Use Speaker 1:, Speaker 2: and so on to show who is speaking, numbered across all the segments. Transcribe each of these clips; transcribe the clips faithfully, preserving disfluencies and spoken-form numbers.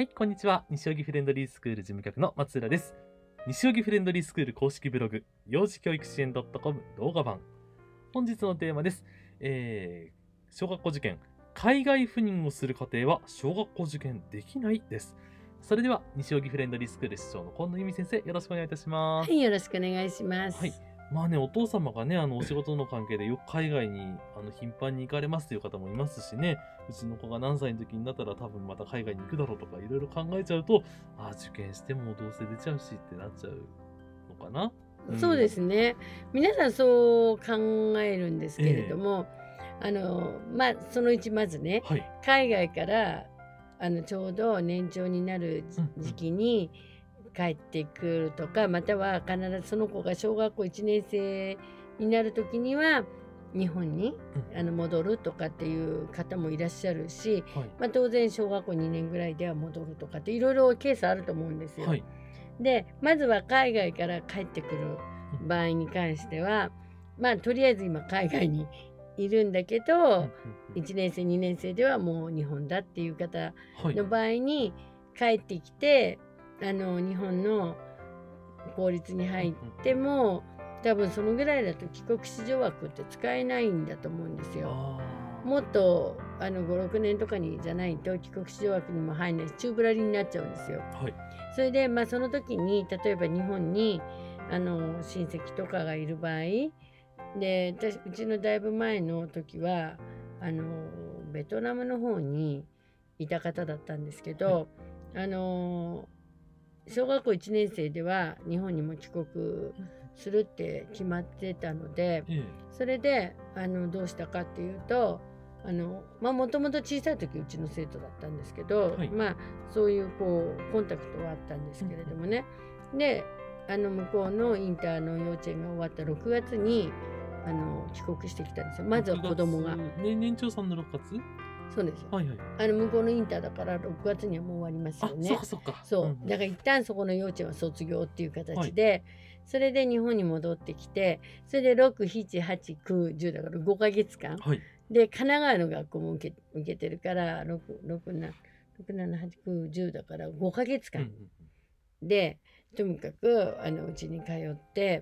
Speaker 1: はい、こんにちは。西荻フレンドリースクール事務局の松浦です。西荻フレンドリースクール公式ブログ、幼児教育支援 .com 動画版。本日のテーマです。えー、小学校受験、海外赴任をする家庭は小学校受験できないです。それでは、西荻フレンドリースクール室長の近野由美先生、よろしくお願いいたします。
Speaker 2: はい、よろしくお願いします。
Speaker 1: はい。まあね、お父様がね、あの、お仕事の関係でよく海外に、あの、頻繁に行かれますという方もいますしね、うちの子が何歳の時になったら多分また海外に行くだろうとか、いろいろ考えちゃうと、ああ、受験してもどうせ出ちゃうしってなっちゃうのかな。うん、
Speaker 2: そうですね。皆さんそう考えるんですけれども、えー、あの、まあ、そのうちまずね、はい、海外から、あの、ちょうど年長になる時期に、うんうん帰ってくるとか、または必ずその子が小学校いちねん生になる時には日本に、うん、あの戻るとかっていう方もいらっしゃるし、はい、まあ、当然小学校にねんぐらいでは戻るとかっていろいろケースあると思うんですよ。はい、でまずは海外から帰ってくる場合に関しては、まあとりあえず今海外にいるんだけど、いちねん生にねん生ではもう日本だっていう方の場合に帰ってきて、あの日本の公立に入っても多分そのぐらいだと帰国子女枠って使えないんだと思うんですよ。もっとあのごろくねんとかにじゃないと帰国子女枠にも入んないし宙ぶらりんになっちゃうんですよ。はい、それで、まあ、その時に例えば日本にあの親戚とかがいる場合で、私うちのだいぶ前の時はあのベトナムの方にいた方だったんですけど、はい、あの小学校いちねん生では日本にも帰国するって決まってたので、うん、それであのどうしたかっていうと、あのまあもともと小さい時うちの生徒だったんですけど、はい、まあそういうこうコンタクトはあったんですけれどもね、うん、であの向こうのインターの幼稚園が終わったろくがつにあの帰国してきたんですよ。まずは子供が。
Speaker 1: ね、年長さんのろくがつ？
Speaker 2: そうですよ。
Speaker 1: はいはい、
Speaker 2: あの向こうのインターだからろくがつにはもう終わりますよね。
Speaker 1: そうかそうか。
Speaker 2: そう、うんうん、だから一旦そこの幼稚園は卒業っていう形で、はい、それで日本に戻ってきて、それでろく、しち、はち、きゅう、じゅうだからごかげつかん、はい、で神奈川の学校も受け、受けてるからろく、ろく、なな、はち、きゅう、じゅうだからごかげつかん、うんうん、でとにかくあのうちに通って、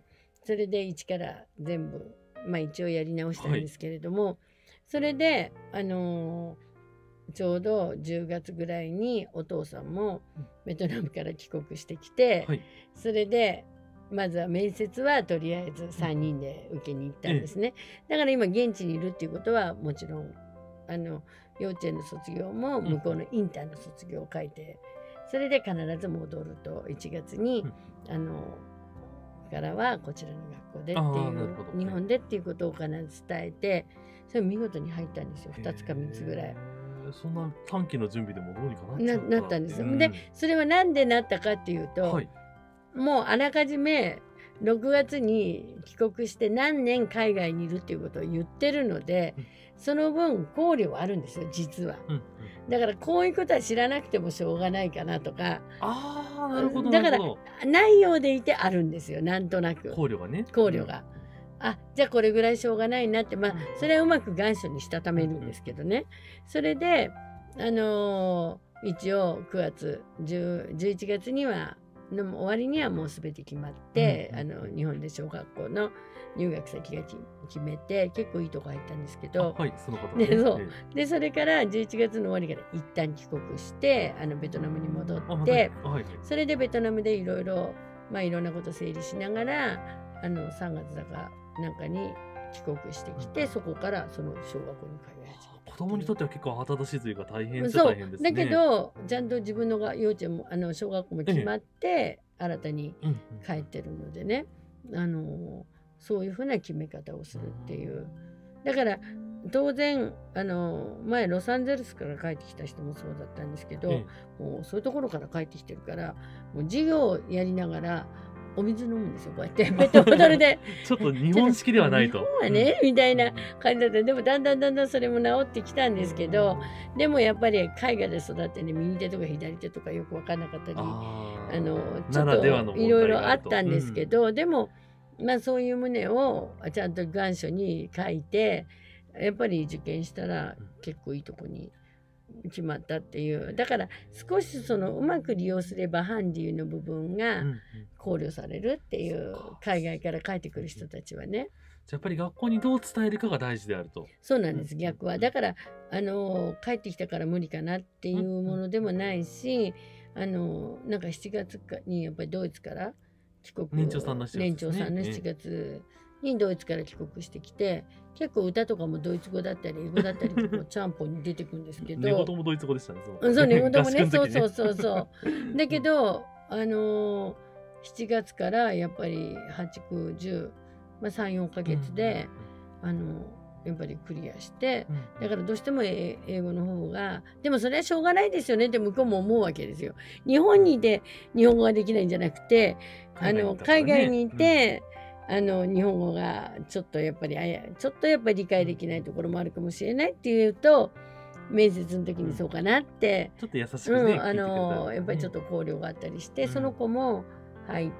Speaker 2: それで一から全部まあ一応やり直したんですけれども、はい、それであのーちょうどじゅうがつぐらいにお父さんもベトナムから帰国してきて、はい、それでまずは面接はとりあえずさんにんで受けに行ったんですね。だから今現地にいるっていうことはもちろんあの幼稚園の卒業も向こうのインターの卒業を書いて、それで必ず戻るといちがつに、うん、あのからはこちらの学校でっていう日本でっていうことを必ず伝えて、それ見事に入ったんですよ。ふたつかみっつぐらい。
Speaker 1: そんな短期の準備でもどうにかなっ
Speaker 2: ちゃった な, なったんですよ。うん、でそれは何でなったかっていうと、はい、もうあらかじめろくがつに帰国して何年海外にいるっていうことを言ってるので、うん、その分考慮はあるんですよ実は、うんうん、だからこういうことは知らなくてもしょうがないかなとか、
Speaker 1: あーなるほど
Speaker 2: だから内容でいてあるんですよ、なんとなく
Speaker 1: 考慮がね
Speaker 2: 考慮が、うん、あじゃあこれぐらいしょうがないなって、まあそれはうまく願書にしたためるんですけどね、それであのー、一応くがつじゅういちがつにはの終わりにはもう全て決まって、うんうん、あの日本で小学校の入学先が決めて結構いいとこ入ったんですけど、
Speaker 1: はい、そのことね、
Speaker 2: でそうでそれからじゅういちがつの終わりから一旦帰国してあのベトナムに戻って、はい、それでベトナムでいろいろまあいろんなこと整理しながらあのさんがつだかなんかに帰国してきて、うん、そこからその小学校に通い始めた。
Speaker 1: 子供にとっては結構慌ただしいというか大変っちゃ大変ですね。
Speaker 2: そうだけどちゃんと自分のが幼稚園もあの小学校も決まって、ええ、新たに帰ってるのでね、うんうん、あのそういうふうな決め方をするっていう。だから当然あの前ロサンゼルスから帰ってきた人もそうだったんですけど、ええ、もうそういうところから帰ってきてるからもう授業をやりながらお水飲むんですよ、こうやってペットボトルで
Speaker 1: ちょっと日本式ではないと。
Speaker 2: 日本はね、うん、みたいな感じだった。でもだんだんだんだんそれも治ってきたんですけど、でもやっぱり海外で育ってね、右手とか左手とかよく分かんなかったり、あのちょっといろいろあったんですけど、うん、でもまあそういう旨をちゃんと願書に書いて、やっぱり受験したら結構いいとこに決まったっていう。だから少しそのうまく利用すればハンディの部分が考慮されるっていう、海外から帰ってくる人たちはね。
Speaker 1: やっぱり学校にどう伝えるかが大事であると。
Speaker 2: そうなんです、逆は。だからあの帰ってきたから無理かなっていうものでもないし、あのなんかしちがつにやっぱりドイツから帰国、
Speaker 1: 年長さんのしちがつですね。
Speaker 2: 年長さんのしちがつにドイツから帰国してきて、結構歌とかもドイツ語だったり英語だったりとかちゃんぽんに出てくるんですけど、
Speaker 1: 寝言もドイツ語でしたね。
Speaker 2: そう、そう寝言もね、そうそうそうそう。だけどあのしちがつからやっぱりはち、く、じゅう、まあ、さん、よんかげつで、うんうんうん、あのやっぱりクリアして、うんうん、だからどうしても英語の方が、でもそれはしょうがないですよねって向こうも思うわけですよ。日本にいて日本語ができないんじゃなくて、あの海外にいて、うん、あの日本語がちょっとやっぱりあやちょっとやっぱり理解できないところもあるかもしれないっていうと、面接の時にそうかなって、
Speaker 1: うん、ちょっと優しくね、うん、
Speaker 2: あのやっぱりちょっと考慮があったりして、うん、その子も入って、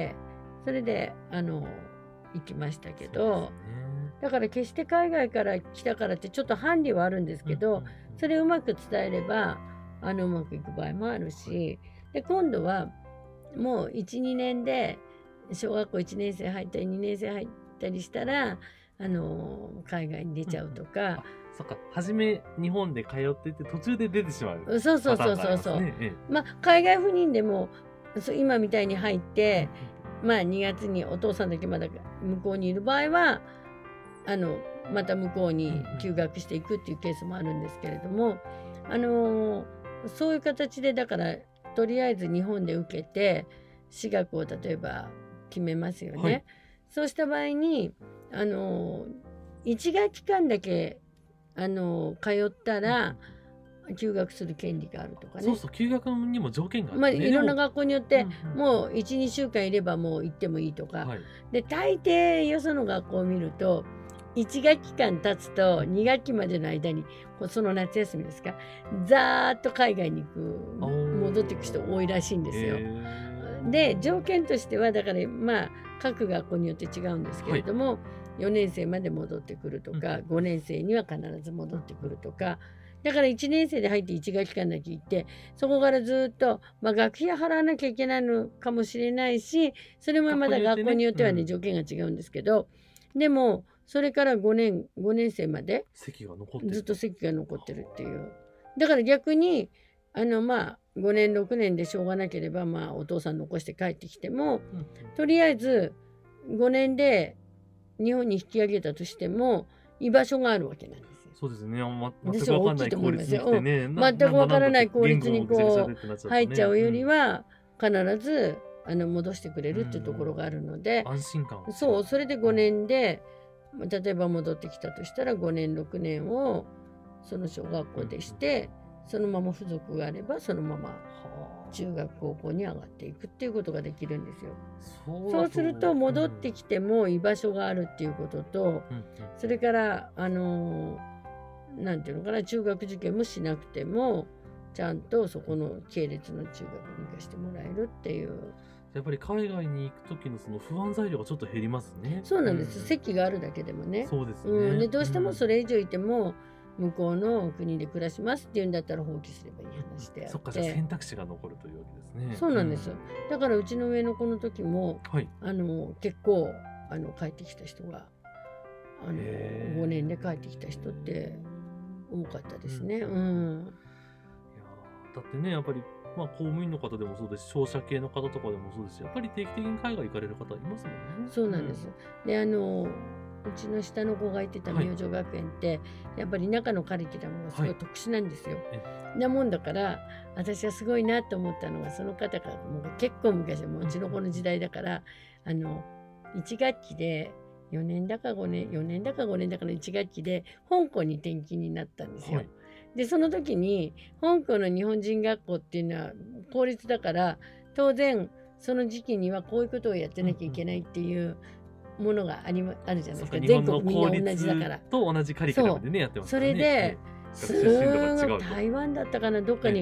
Speaker 2: それであの行きましたけど。だから決して海外から来たからってちょっとハンディはあるんですけど、それをうまく伝えればあのうまくいく場合もあるし、で今度はもういち、にねんで小学校いちねん生入ったりにねん生入ったりしたらあの海外に出ちゃうとか、うん、
Speaker 1: そっか、初め日本で通ってて途中で出てしまう、
Speaker 2: ね、そうそうそうそうそう、ええ、まあ海外赴任でも今みたいに入って、まあにがつにお父さんだけまだ向こうにいる場合はあのまた向こうに休学していくっていうケースもあるんですけれども、あのー、そういう形でだからとりあえず日本で受けて私学を例えば決めますよね。はい、そうした場合に、あのー、いち学期間だけ、あのー、通ったら休学する権利があるとかね。
Speaker 1: そうそう、休学にも条件がある、ね、
Speaker 2: まあ、いろんな学校によって、うんうん、もういち、にしゅうかんいればもう行ってもいいとか、はい、で大抵よその学校を見るといち学期間経つとに学期までの間にその夏休みですか、ざーっと海外に行く戻っていく人多いらしいんですよ。で条件としてはだからまあ各学校によって違うんですけれども、はい、よねん生まで戻ってくるとか、うん、ごねん生には必ず戻ってくるとか、だからいちねん生で入っていち学期間だけ行ってそこからずっと、まあ、学費は払わなきゃいけないのかもしれないし、それもまだ学校によってはね、条件が違うんですけど、でもそれからごねん、ごねん生まで
Speaker 1: 席が残ってる、
Speaker 2: ずっと席が残ってるっていう。だから逆にあのまあごねんろくねんでしょうがなければ、まあお父さん残して帰ってきても、うん、とりあえずごねんで日本に引き上げたとしても居場所があるわけなんですよ。
Speaker 1: そうですね。ま、全く分かんない公立に来てね、
Speaker 2: うん、全く分からない公立にこう入っちゃうよりは、必ずあの戻してくれるっていうところがあるので、
Speaker 1: 安心感。
Speaker 2: そう、それでごねんで例えば戻ってきたとしたらごねんろくねんをその小学校でして、うん、そのまま付属があればそのまま中学高校に上がっていくっていうことができるんですよ。そう、そうすると戻ってきても居場所があるっていうことと、うん、それからあのなんていうのかな、中学受験もしなくてもちゃんとそこの系列の中学に行かしてもらえるっていう。
Speaker 1: やっぱり海外に行く時のその不安材料がちょっと減りますね。
Speaker 2: そうなんです、うん、席があるだけでもね。
Speaker 1: そうですね、
Speaker 2: うん、でどうしてもそれ以上いても、うん、向こうの国で暮らしますっていうんだったら放棄すればいい話であって、
Speaker 1: そっか、じゃあ選択肢が残るというわけですね。
Speaker 2: そうなんです、うん、だからうちの上の子の時も、はい、あの結構あの帰ってきた人があのごねんで帰ってきた人って多かったですね。うん、うん、いや
Speaker 1: だってね、やっぱりまあ公務員の方でもそうですし、商社系の方とかでもそうですし、やっぱり定期的に海外行かれる方いますもんね。
Speaker 2: そうなんです、うん、であのうちの下の子が行ってた明星学園って、はい、やっぱり中のカリキュラムがすごい特殊なんですよ。はい、なもんだから私はすごいなと思ったのが、その方がもう結構昔、もううちの子の時代だから、あのいち学期でよねんだかごねん、よねんだかごねんだかのいち学期で香港に転勤になったんですよ。はい、でその時に香港の日本人学校っていうのは公立だから、当然その時期にはこういうことをやってなきゃいけないっていうものがあり、あるじゃないですか。全国みんな同じだから。
Speaker 1: と同じカリキュラムでねやってますからね。
Speaker 2: それで、すごい台湾だったかな、どっかに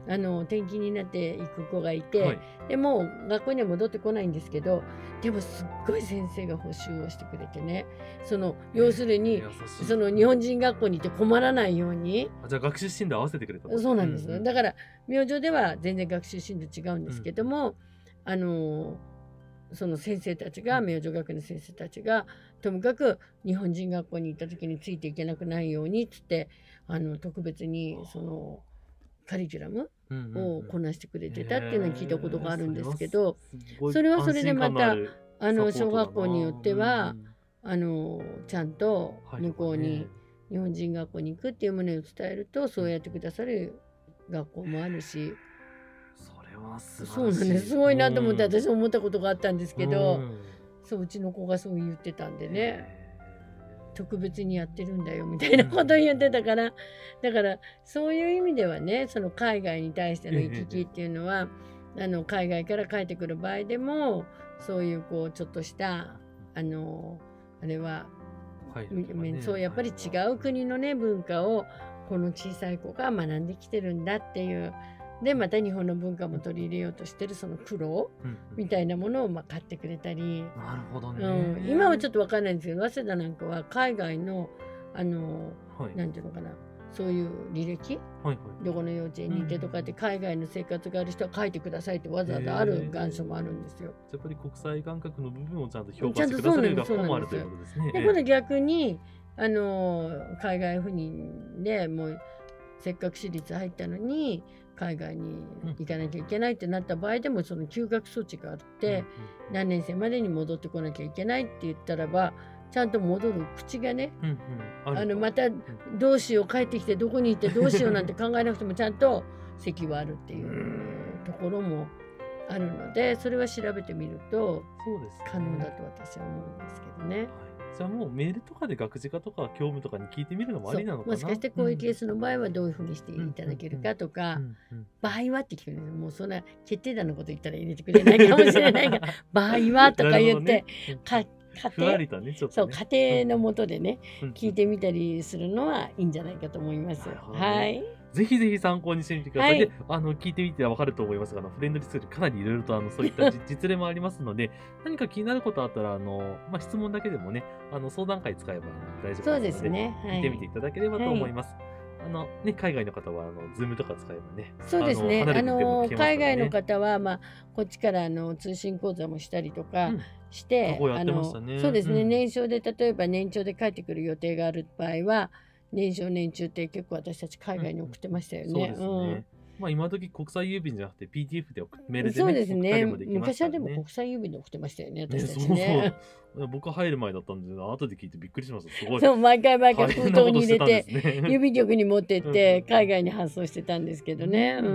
Speaker 2: あの転勤になっていく子がいて、
Speaker 1: はい、
Speaker 2: でもう学校には戻ってこないんですけど、でもすっごい先生が補習をしてくれてね、その要するに、えー、その日本人学校に行って困らないように。
Speaker 1: あ、じゃあ学習進度合わせてくれたの？
Speaker 2: そうなんです、うんうん、だから明星では全然学習進度違うんですけども、うん、あのその先生たちが、明星学園の先生たちがともかく日本人学校に行った時についていけなくないようにっつって、あの特別にそのカリキュラムをこなしてくれてたっていうのを聞いたことがあるんですけど、それはそれでまたあの小学校によっては、うん、あのちゃんと向こうに日本人学校に行くっていう旨を伝えると、そうやってくださる学校もあるし、
Speaker 1: それは素晴らしい。
Speaker 2: そうなんです。すごいなと思って私思ったことがあったんですけど、うん、そう、うちの子がそう言ってたんでね、特別にやってるんだよみたいなことを言ってたから、だからそういう意味ではね、その海外に対しての行き来っていうのは、あの海外から帰ってくる場合でも、そういうこうちょっとしたあのあれは、はいね、そうやっぱり違う国のね文化をこの小さい子が学んできてるんだっていう。でまた日本の文化も取り入れようとしてるその苦労みたいなものをまあ買ってくれたり、
Speaker 1: なるほどね、
Speaker 2: うん、今はちょっと分かんないんですけど、早稲田なんかは海外のあの、はい、なんていうのかな、そういう履歴、はいはい、どこの幼稚園にいてとかって海外の生活がある人は書いてくださいってわざわざある願書もあるんですよ。
Speaker 1: やっぱり国際感覚の部分をちゃんと評価してくださる学校もあるということですね。
Speaker 2: で今度逆にあの海外赴任でもうせっかく私立入ったのに海外に行かなきゃいけないってなった場合でも、その休学措置があって、何年生までに戻ってこなきゃいけないって言ったらば、ちゃんと戻る口がね、うんうん、ああのまたどうしよう、帰ってきてどこに行ってどうしようなんて考えなくてもちゃんと席はあるっていうところもあるので、それは調べてみると可能だと私は思うんですけどね。
Speaker 1: じゃあもうメールとかで学児科とか教務とかに聞いてみるのもありなのかな。
Speaker 2: もしかしてこういうケースの場合はどういうふうにしていただけるかとか、場合はって聞くんですよ。もうそんな決定打のこと言ったら入れてくれないかもしれないが場合はとか言って、ね、か家庭、ねね、そう家庭のもとでね、うん、聞いてみたりするのはいいんじゃないかと思います。はい。
Speaker 1: ぜひぜひ参考にしてみてください。はい、で、あの聞いてみてわかると思いますが、あのフレンドリースクールかなりいろいろとあのそういった実例もありますので、何か気になることあったらあのまあ質問だけでもね、あの相談会使えば大丈夫ですので、そうですね、はい、聞いてみていただければと思います。はい、あのね、海外の方はあの Zoom とか使えばね。
Speaker 2: そうですね。あの海外の方はまあこっちからあの通信講座もしたりとかして、うん、あのそうですね、うん、年少で例えば年長で帰ってくる予定がある場合は。年少年中って結構私たち海外に送ってましたよね。そうですね。うん、
Speaker 1: まあ今時国際郵便じゃなくて ピーディーエフ で送メールでね。
Speaker 2: そうですね。昔はでも国際郵便で送ってましたよね。私たちね。
Speaker 1: ねそうそう。僕入る前だったんで、後で聞いてびっくりしました。すごい。
Speaker 2: そう毎回毎回封筒に入れて、ね、郵便局に持ってって海外に発送してたんですけどね。うん。うん、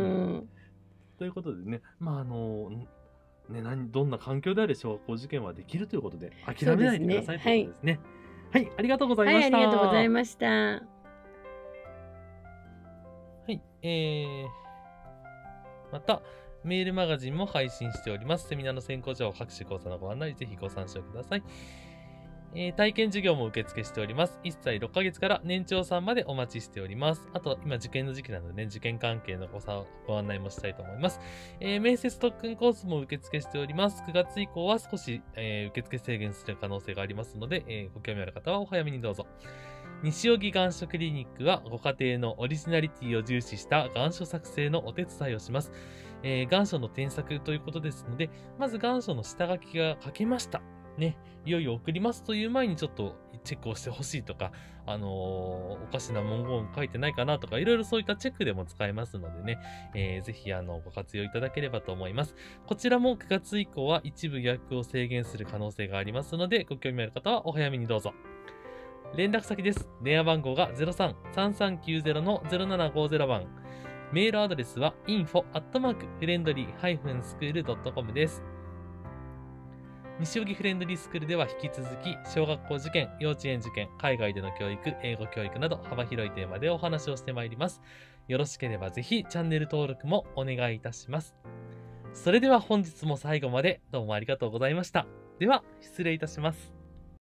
Speaker 1: ということでね、まああのね何どんな環境であれ小学校受験はできるということで諦めないでくださいということですね。はい、ありがとうございました。
Speaker 2: はい、ありがとうございました。は
Speaker 1: い、えー、また、メールマガジンも配信しております。セミナーの先行情報、各種講座のご案内、ぜひご参照ください。えー、体験授業も受付しております。いっさいろっかげつから年長さんまでお待ちしております。あと、今受験の時期なのでね、受験関係の ご, ご案内もしたいと思います。えー、面接特訓コースも受付しております。くがつ以降は少し、えー、受付制限する可能性がありますので、えー、ご興味ある方はお早めにどうぞ。西荻願書クリニックはご家庭のオリジナリティを重視した願書作成のお手伝いをします。えー、願書の添削ということですので、まず願書の下書きが書けました。ね、いよいよ送りますという前にちょっとチェックをしてほしいとか、あのー、おかしな文言書いてないかなとか、いろいろそういったチェックでも使えますのでね、えー、ぜひあのご活用いただければと思います。こちらもくがつ以降は一部予約を制限する可能性がありますので、ご興味ある方はお早めにどうぞ。連絡先です。電話番号が ゼロさん さんさんきゅうゼロ の ゼロななごゼロ 番。メールアドレスは インフォ アットマーク フレンドリー スクール ドットコム です。西荻フレンドリースクールでは引き続き、小学校受験、幼稚園受験、海外での教育、英語教育など幅広いテーマでお話をしてまいります。よろしければぜひチャンネル登録もお願いいたします。それでは本日も最後までどうもありがとうございました。では、失礼いたします。